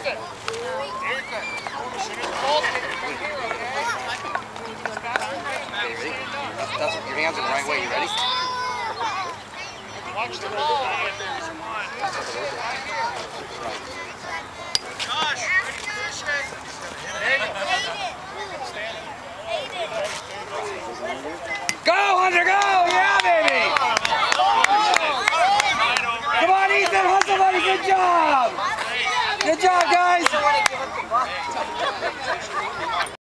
it. That's your hands are the right way. You ready? Watch the ball. Josh, Go, Hunter, go! Yeah, baby! Come on, Ethan, hustle, buddy, good job! Good job, guys!